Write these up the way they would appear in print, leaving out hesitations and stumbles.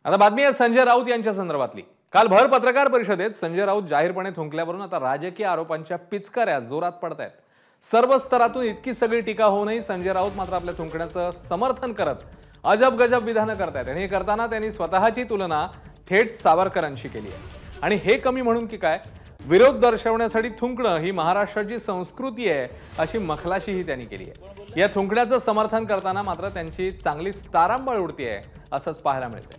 आता बातमी आहे संजय राऊत यांच्या संदर्भातली। काल भर पत्रकार परिषदेत संजय राऊत जाहीरपणे थुंकल्यावरून आता राजकीय आरोपांच्या पिचकाऱ्या जोरात पडतायत। सर्व स्तरातून इतकी सगळी टीका होऊनही संजय राऊत मात्र आपल्या थुंकण्याचं समर्थन करत अजब गजब विधानं करतायत। आणि हे करताना त्यांनी स्वतःची तुलना थेट सावरकरांशी केली आहे। आणि हे कमी म्हणून की काय, विरोध दर्शवण्यासाठी थुंकणं ही महाराष्ट्राची संस्कृती आहे अशी मखलाशीही त्यांनी केली आहे। या थुंकण्याचं समर्थन करताना मात्र त्यांची चांगलीच तारांबळ उडतीये असंच पाहायला मिळतंय।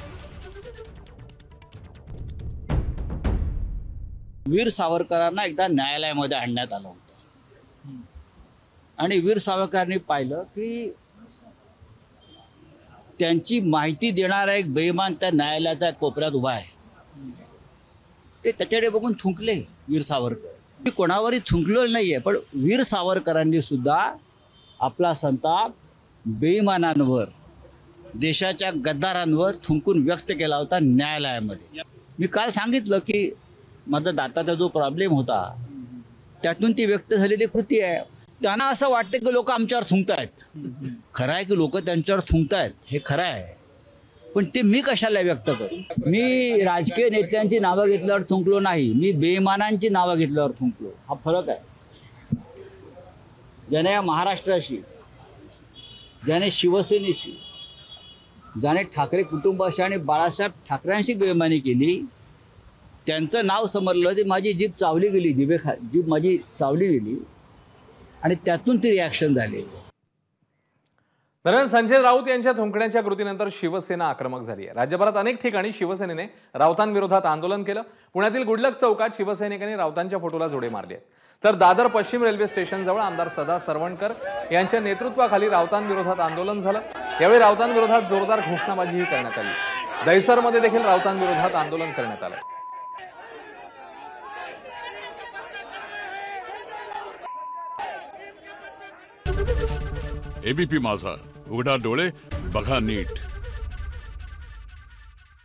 वीर सावरकरांना एकदा न्यायालयामध्ये आणण्यात आलं होतं आणि वीर सावरकरांनी पाहिलं की त्यांची माहिती देणारा एक बेईमान त्या न्यायालयाच्या कोपऱ्यात उभा आहे। ते त्याच्याकडे बघून थुंकले वीर सावरकर। मी कोणावरही थुंकलो नाहीये, पण वीर सावरकरांनी सुद्धा आपला संताप बेईमानांवर, देशाच्या गद्दारांवर थुंकून व्यक्त केला होता न्यायालयामध्ये। मी काल सांगितलं की माझा दाताचा जो प्रॉब्लेम होता त्यातून ती व्यक्त झालेली कृती आहे। त्यांना असं वाटतं की लोक आमच्यावर थुंकतायत। खरं आहे की लोक त्यांच्यावर थुंकतायत, हे खरं आहे, पण ते मी कशाला व्यक्त करू? मी राजकीय नेत्यांची नावं घेतल्यावर थुंकलो नाही, मी बेईमानांची नावं घेतल्यावर थुंकलो। हा फरक आहे। ज्याने या महाराष्ट्राशी, ज्याने शिवसेनेशी, ज्याने ठाकरे कुटुंबाशी आणि बाळासाहेब ठाकरेंशी बेईमानी केली, त्यांचं नाव समजलं ते माझी जीभ चावली गेली, जीभ माझी चावली गेली आणि त्यातून ती रिॲक्शन झाली। दरम्यान संजय राऊत यांच्या थुंकण्याच्या कृतीनंतर शिवसेना आक्रमक झाली आहे। राज्यभरात अनेक ठिकाणी शिवसेनेने राऊतांविरोधात आंदोलन केलं। पुण्यातील गुडलक चौकात शिवसैनिकांनी राऊतांच्या फोटोला जोडे मारले आहेत। तर दादर पश्चिम रेल्वे स्टेशन जवळ आमदार सदा सरवणकर यांच्या नेतृत्वाखाली राऊतांविरोधात आंदोलन झालं। यावेळी राऊतांविरोधात जोरदार घोषणाबाजीही करण्यात आली। दहिसरमध्ये देखील राऊतांविरोधात आंदोलन करण्यात आलं। एबीपी माझा, उघडा डोळे बघा नीट।